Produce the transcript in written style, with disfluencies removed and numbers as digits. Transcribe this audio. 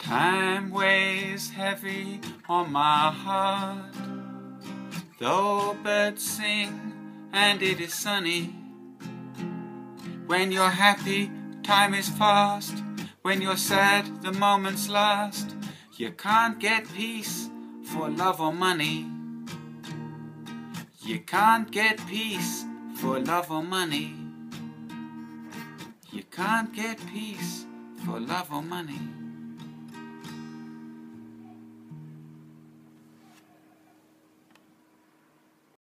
Time weighs heavy on my heart, though birds sing and it is sunny. When you're happy, time is fast. When you're sad, the moments last. You can't get peace for love or money. You can't get peace for love or money. You can't get peace for love or money.